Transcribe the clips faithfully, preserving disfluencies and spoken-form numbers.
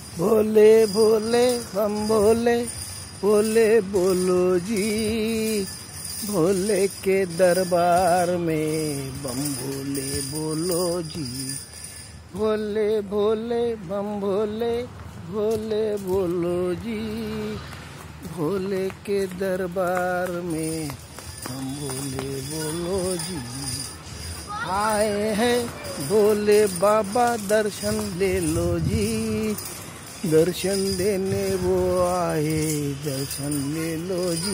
भोले भोले बम भोले, भोले बोलो जी। भोले के दरबार में बम भोले बोलो जी। भोले भोले बम भोले, भोले बोलो जी। भोले के दरबार में बम भोले बोलो जी। आए हैं भोले बाबा दर्शन ले लो जी। दर्शन देने वो आए, दर्शन ले लो जी।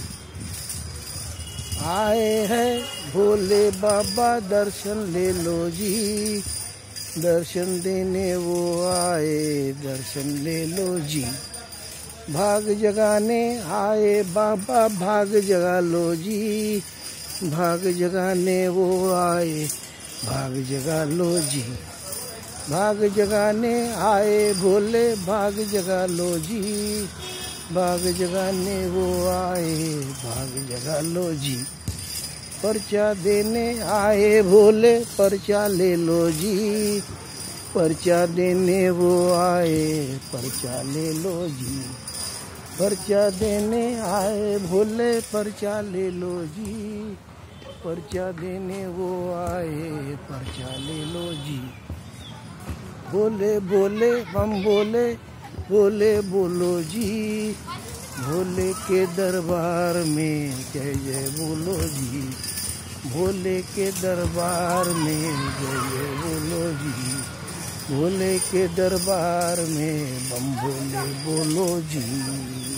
आए हैं भोले बाबा दर्शन ले लो जी। दर्शन देने वो आए, दर्शन ले लो जी। भाग जगाने आए बाबा, भाग जगा लो जी। भाग जगाने वो आए, भाग जगा लो जी। भाग जगाने आए भोले, भाग जगा लो जी। भाग जगाने वो आए, भाग जगा लो जी। पर्चा देने आए भोले, पर्चा ले लो जी। पर्चा देने वो आए, पर्चा ले लो जी। पर्चा देने आए भोले, पर्चा ले लो जी। पर्चा देने वो आए, पर्चा ले लो जी। भोले भोले बम भोले, भोले बोलो जी। भोले के दरबार में जय जय बोलो जी। भोले के दरबार में जय जय बोलो जी। भोले के दरबार में बम भोले बोलो जी।